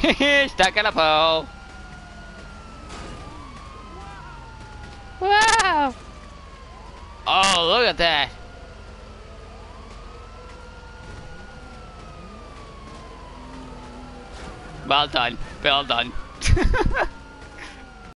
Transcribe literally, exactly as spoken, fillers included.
Stuck in a pole. Wow. Oh, look at that. Well done. Well done.